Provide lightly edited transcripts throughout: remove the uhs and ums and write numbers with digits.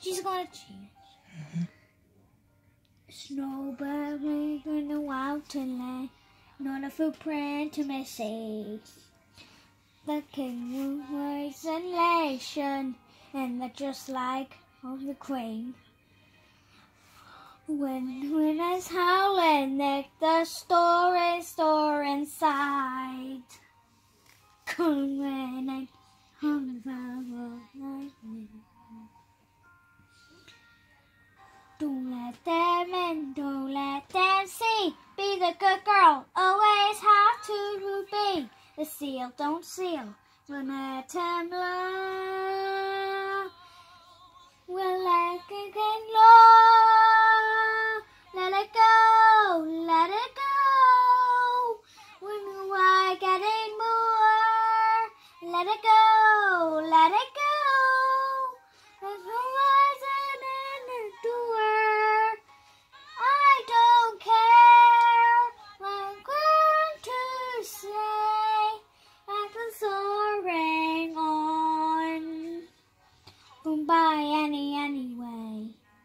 She's gonna change. Snowbird in the wonderland, not a footprint to message. The king was elation, and that's just like of the queen. When I was howling at the store inside. Come when I hung lightning. Don't let them in, don't let them see. Be the good girl, always have to be. The seal don't seal, we'll let them blow. We'll let it go, let it go, let it go. When I get it more, let it go, let it go. There's no rising in the door. I don't care what I'm going to say. After soaring on, goodbye anyway.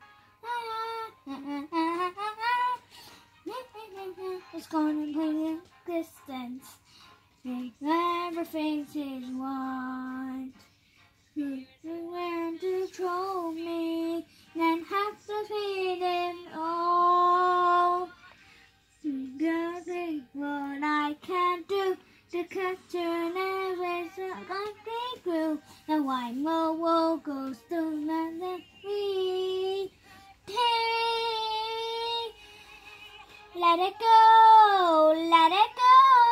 It's gonna play the distance. Everything is one. You learn to control me, then have to feed it all. You gotta think what I can do to capture every I through. The white world goes to let me take. Let it go, let it go.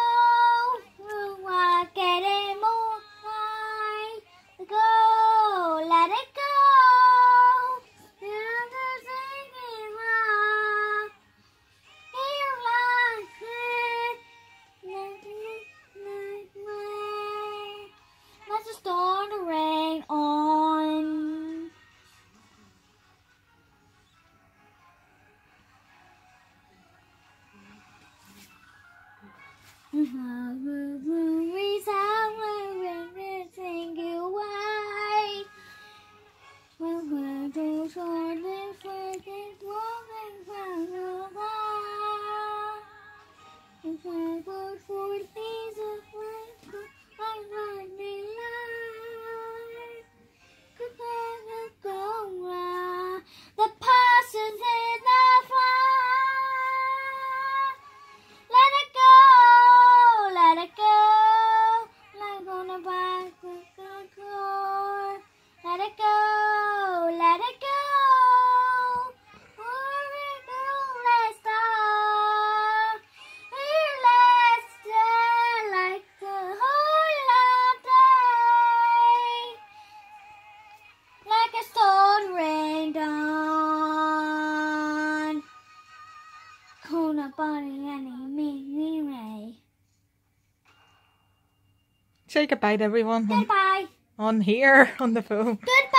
I get it more high. Go, let it go. Everything is here like it. Let's just start the rain on. Everything you right. When we're too short, this is walking from your heart. If I go for these of life, I might be life. Goodbye, go. The past is in the fire. Let it go, let it go. Like on a bike with the cord. Let it go, let it go. Let's start. Let's stay like the whole day. Like a storm rain down. Cold up body anyway. Say goodbye to everyone. Goodbye. On here, on the phone. Goodbye.